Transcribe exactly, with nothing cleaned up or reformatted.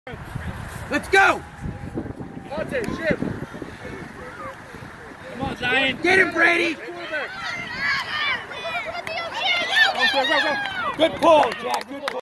Let's go! Monte, shift. Come on, Zion. Get him, Brady! Go, go, go. Good pull, Jack. Good pull.